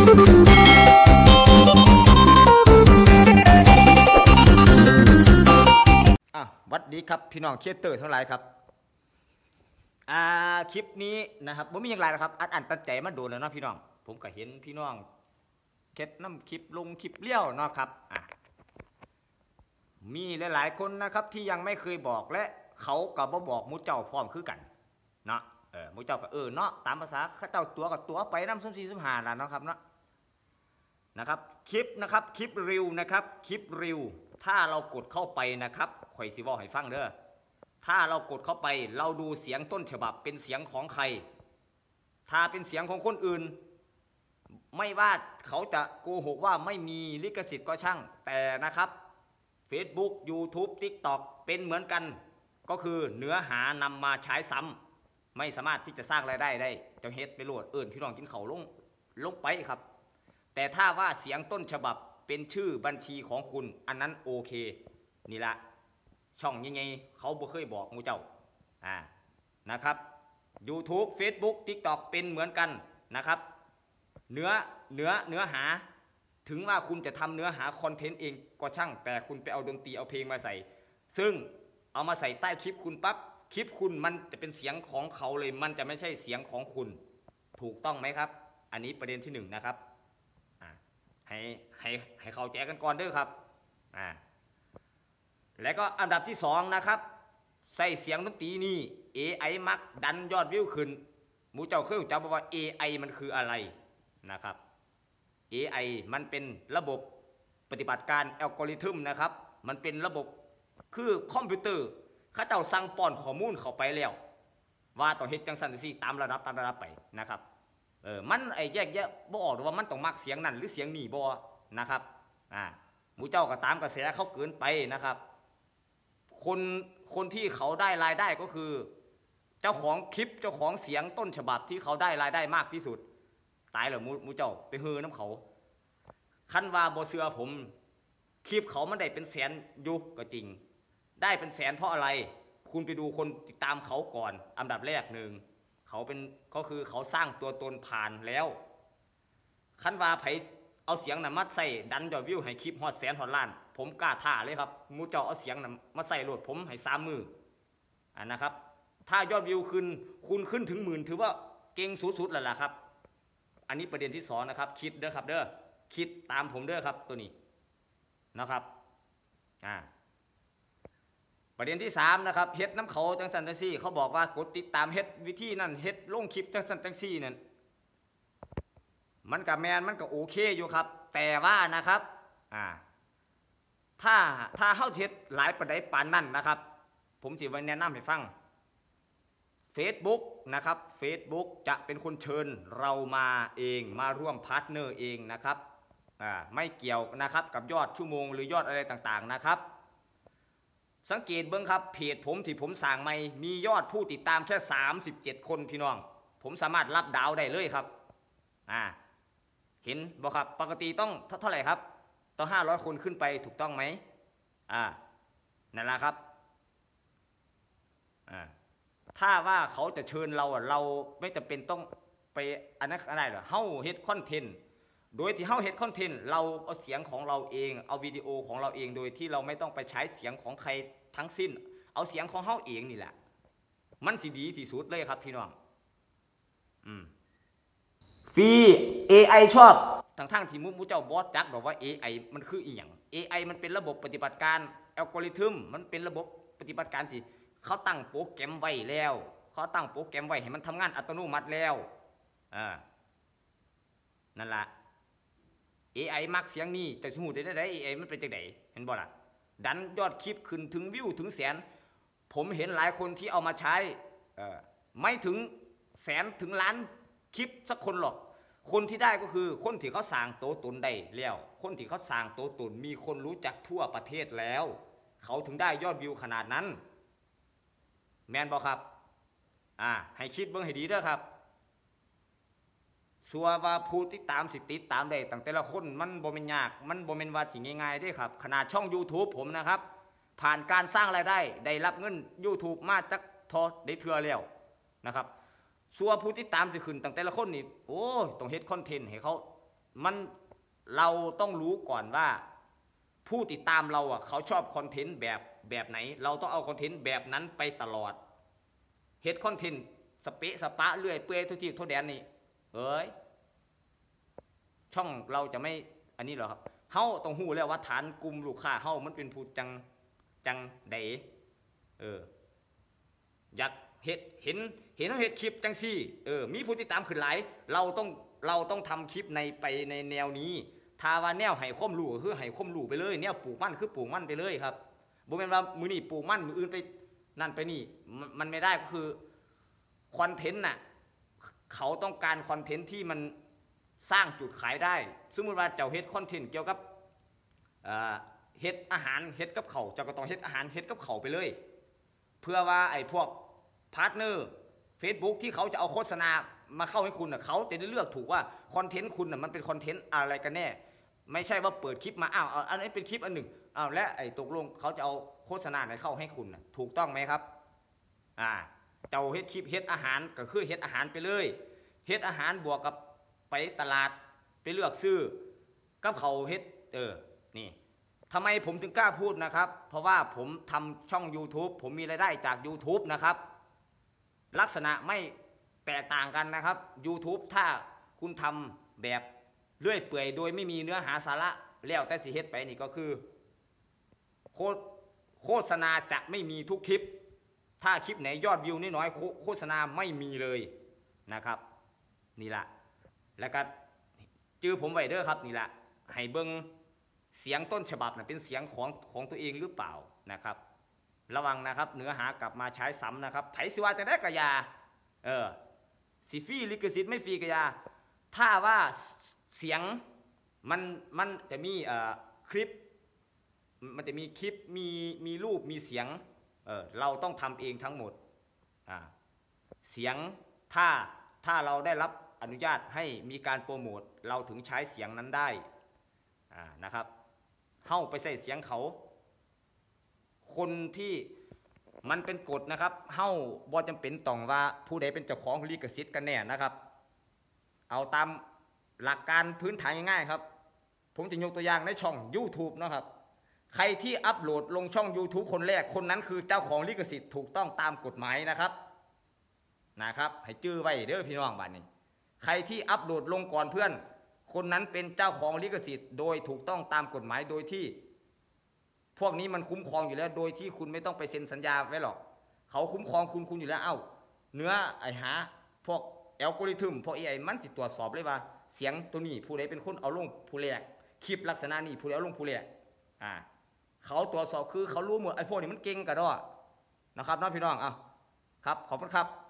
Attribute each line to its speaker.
Speaker 1: วัดดีครับพี่น้องเชียร์เตอร์ทั้งหลายครับคลิปนี้นะครับผมมีอย่างไรนะครับอัดตัดใจมาดูแล้วเนาะพี่น้องผมก็เห็นพี่น้องเค็ดน้ำคลิปลงคลิปเลี้ยวเนาะครับมีหลายๆคนนะครับที่ยังไม่เคยบอกและเขาก็บ่บอกมูเจ้าพร้อมคือกันเนาะมูเจ้าก็เนาะตามภาษาเขาเจ้าตัวกับตัวไปน้ำส้มซีส้มหาแล้วเนาะครับเนาะนะครับคลิปนะครับคลิปรีวนะครับคลิปรีวถ้าเรากดเข้าไปนะครับข่อยสิบอกให้ฟังเด้อถ้าเรากดเข้าไปเราดูเสียงต้นฉบับเป็นเสียงของใครถ้าเป็นเสียงของคนอื่นไม่ว่าเขาจะโกหกว่าไม่มีลิขสิทธิ์ก็ช่างแต่นะครับ Facebook YouTube TikTok เป็นเหมือนกันก็คือเนื้อหานำมาใช้ซ้ำไม่สามารถที่จะสร้างรายได้ได้จะเฮ็ดไปโหลดพี่น้องกินเขาลงไปครับแต่ถ้าว่าเสียงต้นฉบับเป็นชื่อบัญชีของคุณอันนั้นโอเคนี่ละช่องยังไงเขาบ่เคยบอกมูเจ้านะครับ YouTube Facebook TikTok เป็นเหมือนกันนะครับเนื้อหาถึงว่าคุณจะทำเนื้อหาคอนเทนต์เองก็ช่างแต่คุณไปเอาดนตรีเอาเพลงมาใส่ซึ่งเอามาใส่ใต้คลิปคุณปั๊บคลิปคุณมันจะเป็นเสียงของเขาเลยมันจะไม่ใช่เสียงของคุณถูกต้องไหมครับอันนี้ประเด็นที่1นะครับให้เข้าใจกันก่อนด้วยครับแล้วก็อันดับที่2นะครับใส่เสียงดนตรีนี่ AI มักดันยอดวิวขึ้นหมูเจ้าเคยรู้จักบอกว่า AI มันคืออะไรนะครับ AI มันเป็นระบบปฏิบัติการอัลกอริทึมนะครับมันเป็นระบบคือคอมพิวเตอร์เขาเจ้าสั่งป้อนข้อมูลเข้าไปแล้วว่าต้องเฮ็ดจังซั่นจังซี่ตามระดับไปนะครับมันแยกบ่ออกว่ามันต้องมักเสียงนั่นหรือเสียงนี่บ่นะครับหมูเจ้าก็ตามกระแสเขาเกินไปนะครับคนที่เขาได้รายได้ก็คือเจ้าของคลิปเจ้าของเสียงต้นฉบับที่เขาได้รายได้มากที่สุดตายแล้วมูเจ้าไปเฮือน้ำเขาคันว่าบ่เชื่อผมคลิปเขามันได้เป็นแสนยุคก็จริงได้เป็นแสนเพราะอะไรคุณไปดูคนติดตามเขาก่อนอันดับแรกก็คือเขาสร้างตัวตนผ่านแล้วคันว่าไผเอาเสียงน่ะมาใส่ดันยอดวิวให้คลิปฮอดแสนฮอดล้านผมกล้าท้าเลยครับมูเจ้าเอาเสียงน่ะมาใส่โหลดผมให้3 มือนะครับถ้ายอดวิวคุณขึ้นถึง10,000ถือว่าเก่งสุดๆแล้วล่ะครับอันนี้ประเด็นที่2นะครับคิดเด้อครับเด้อคิดตามผมเด้อครับตัวนี้นะครับประเด็นที่3นะครับเฮ็ดน้ำเขาจังสันจังซี่เขาบอกว่ากดติดตามเฮ็ดวิธีนั่นเฮ็ดลงคลิปจังสันจังซี่นั่นมันกับแมนมันก็โอเคอยู่ครับแต่ว่านะครับถ้าเฮาเฮ็ดหลายประเด็นปานนั้นนะครับผมสิแนะนำให้ฟัง Facebook นะครับ Facebook จะเป็นคนเชิญเรามาเองมาร่วมพาร์ทเนอร์เองนะครับไม่เกี่ยวนะครับกับยอดชั่วโมงหรือยอดอะไรต่างๆนะครับสังเกตเบิ้งครับเพจผมที่ผมสั่งใหม่มียอดผู้ติดตามแค่37 คนพี่น้องผมสามารถรับดาวได้เลยครับเห็นบ่ครับปกติต้องเท่าไหร่ครับต้อง500 คนขึ้นไปถูกต้องไหมนั่นแหละครับถ้าว่าเขาจะเชิญเราไม่จำเป็นต้องไปอันนั้นอะไรหรอเฮ้าเฮ็ดคอนเทนต์โดยที่เฮ้าเฮ็ดคอนเทนต์เราเอาเสียงของเราเองเอาวิดีโอของเราเองโดยที่เราไม่ต้องไปใช้เสียงของใครทั้งสิ้นเอาเสียงของเฮ้าเองนี่แหละมันสิดีที่สุดเลยครับพี่น้องฟรี AI ชอบทั้งที่มูเจ้าบอสจักบอกว่า AI มันคืออีหยัง AI มันเป็นระบบปฏิบัติการอัลกอริทึมมันเป็นระบบปฏิบัติการที่เขาตั้งโปรแกรมไว้แล้วเขาตั้งโปรแกรมไว้ให้มันทำงานอัตโนมัติแล้วนั่นละ AI มักเสียงนี้แต่สมมุติได้ AI มันเป็นจังได๋เห็นบ่ล่ะดันยอดคลิปขึ้นถึงวิวถึงแสนผมเห็นหลายคนที่เอามาใช้ไม่ถึงแสนถึงล้านคลิปสักคนหรอกคนที่ได้ก็คือคนที่เขาสร้างตัวตนได้แล้วคนที่เขาสร้างตัวตนมีคนรู้จักทั่วประเทศแล้วเขาถึงได้ยอดวิวขนาดนั้นแมนบอกครับให้คิดเบิ่งให้ดีเด้อครับสัวว่าผู้ติดตามสิติดตามได้ตั้งแต่ละคนมันบ่แม่นยากมันบ่แม่นว่าสิง่ายๆเด้ครับขนาดช่อง YouTube ผมนะครับผ่านการสร้างรายได้รับเงิน YouTube มาจากได้เทื่อแล้วนะครับสัวผู้ติดตามสิขึ้นตั้งแต่ละคนนี่โอ้ต้องเฮ็ดคอนเทนต์ให้เขามันเราต้องรู้ก่อนว่าผู้ติดตามเราอ่ะเขาชอบคอนเทนต์แบบไหนเราต้องเอาคอนเทนต์แบบนั้นไปตลอดเฮ็ดคอนเทนต์สเปะสปะเรื่อยเปื่อยทุกที่ทุกแดนนี่ช่องเราจะไม่อันนี้หรอครับเฮาต้องหู้แล้วว่าฐานกลุ่มลูกค้าเฮามันเป็นผู้จังใดอยากเห็นเฮ็ดคลิปจังซี่มีผู้ติดตามขึ้นหลายเราต้องทำคลิปในแนวนี้ถ้าว่าแนวให้ความรู้ก็คือให้ความรู้ไปเลยแนวปลูกมันคือปลูกมันไปเลยครับบ่แม่นว่ามื้อนี้ปลูกมันมื้ออื่นไปนั่นไปนี่มันไม่ได้ก็คือคอนเทนต์น่ะเขาต้องการคอนเทนต์ที่มันสร้างจุดขายได้สมมุติว่าเจ้าเฮ็ดคอนเทนต์เกี่ยวกับเฮ็ดอาหารเฮ็ดกับเขาเจ้าก็ต้องเฮ็ดอาหารเฮ็ดกับเขาไปเลยเพื่อว่าไอ้พวกพาร์ทเนอร์ Facebook ที่เขาจะเอาโฆษณามาเข้าให้คุณน่ะเขาจะได้เลือกถูกว่าคอนเทนต์คุณน่ะมันเป็นคอนเทนต์อะไรกันแน่ไม่ใช่ว่าเปิดคลิปมาอันนี้เป็นคลิปอันหนึ่งและไอ้ตกลงเขาจะเอาโฆษณาไหนเข้าให้คุณน่ะถูกต้องไหมครับเจ้าเฮ็ดคลิปเฮ็ดอาหารก็คือเฮ็ดอาหารไปเลยเฮ็ดอาหารบวกกับไปตลาดไปเลือกซื้อกับเขาเฮ็ดนี่ทำไมผมถึงกล้าพูดนะครับเพราะว่าผมทำช่อง YouTube ผมมีรายได้จาก YouTube นะครับลักษณะไม่แตกต่างกันนะครับ YouTube ถ้าคุณทำแบบเลื่อยเปื่อยโดยไม่มีเนื้อหาสาระแล้วแต่สิเฮ็ดไปนี่ก็คือโฆษณาจะไม่มีทุกคลิปถ้าคลิปไหนยอดวิวน้อยโฆษณาไม่มีเลยนะครับนี่ละแล้วก็จื้อผมไว้เด้อครับนี่ละให้เบิ่งเสียงต้นฉบับเป็นเสียงของตัวเองหรือเปล่านะครับระวังนะครับเนื้อหากลับมาใช้ซ้ำนะครับไผสิว่าจะได้กะยาสิฟรีลิขสิทธิ์ไม่ฟรีกะยาถ้าว่าเสียงมันจะมีคลิปมันจะมีคลิปมีรูปมีเสียงเราต้องทำเองทั้งหมดเสียงถ้าเราได้รับอนุญาตให้มีการโปรโมทเราถึงใช้เสียงนั้นได้นะครับเข้าไปใส่เสียงเขาคนที่มันเป็นกฎนะครับเฮ้าบ่จำเป็นต้องว่าผู้ใดเป็นเจ้าของลิขสิทธิ์กันแน่นะครับเอาตามหลักการพื้นฐานง่ายๆครับผมจะยกตัวอย่างในช่อง YouTube นะครับใครที่อัปโหลดลงช่อง YouTube คนแรกคนนั้นคือเจ้าของลิขสิทธิ์ถูกต้องตามกฎหมายนะครับให้จื้อไว้เด้อพี่น้องบ้านนี้ใครที่อัปโหลดลงก่อนเพื่อนคนนั้นเป็นเจ้าของลิขสิทธิ์โดยถูกต้องตามกฎหมายโดยที่พวกนี้มันคุ้มครองอยู่แล้วโดยที่คุณไม่ต้องไปเซ็นสัญญาไว้หรอกเขาคุ้มครองคุณอยู่แล้วเนื้อไอ้หาพวกอัลกอริทึมพวก AI มันสิตรวจสอบเลยว่าเสียงตัวนี้ผู้ใดเป็นคนเอาลงผู้แรกคลิปลักษณะนี้ผู้ใดเอาลงผู้แรกเขาตรวจสอบคือเขารู้หมดไอ้พวกนี้มันเก่งกระดอนะครับน้องพี่น้องครับขอบคุณครับ